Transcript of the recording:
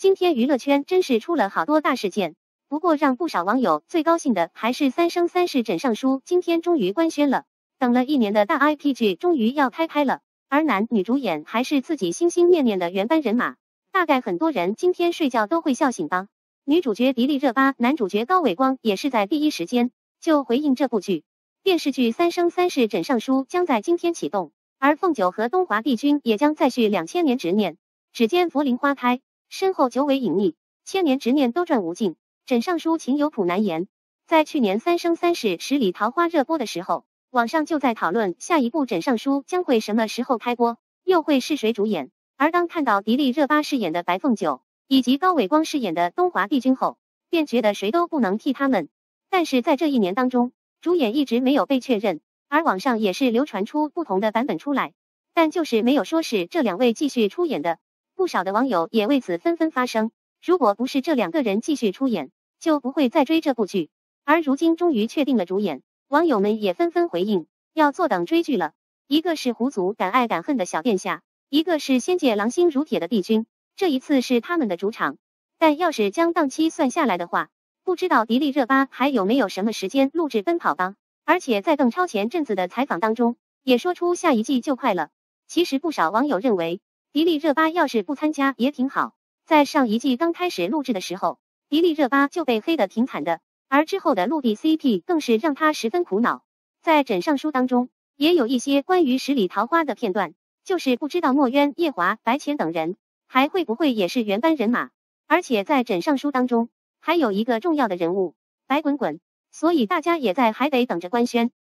今天娱乐圈真是出了好多大事件，不过让不少网友最高兴的还是《三生三世枕上书》今天终于官宣了，等了1年的大 IP 剧终于要开拍了，而男女主演还是自己心心念念的原班人马，大概很多人今天睡觉都会笑醒吧。女主角迪丽热巴，男主角高伟光也是在第一时间就回应这部剧。电视剧《三生三世枕上书》将在今天启动，而凤九和东华帝君也将再续2000年执念。只见佛龄花开，身后久违隐匿，千年执念都转无尽。枕上书情有苦难言。在去年《三生三世十里桃花》热播的时候，网上就在讨论下一部枕上书将会什么时候开播，又会是谁主演。而当看到迪丽热巴饰演的白凤九，以及高伟光饰演的东华帝君后，便觉得谁都不能替他们。但是在这1年当中，主演一直没有被确认，而网上也是流传出不同的版本出来，但就是没有说是这2位继续出演的。不少的网友也为此纷纷发声，如果不是这2个人继续出演，就不会再追这部剧。而如今终于确定了主演，网友们也纷纷回应，要坐等追剧了。一个是狐族敢爱敢恨的小殿下，一个是仙界狼心如铁的帝君，这一次是他们的主场。但要是将档期算下来的话，不知道迪丽热巴还有没有什么时间录制奔跑吧。而且在邓超前阵子的采访当中，也说出下一季就快了。其实不少网友认为，迪丽热巴要是不参加也挺好。在上一季刚开始录制的时候，迪丽热巴就被黑得挺惨的，而之后的陆地 CP 更是让她十分苦恼。在枕上书当中，也有一些关于十里桃花的片段，就是不知道墨渊、夜华、白浅等人还会不会也是原班人马。而且在枕上书当中，还有一个重要的人物白滚滚，所以大家也在还得等着官宣。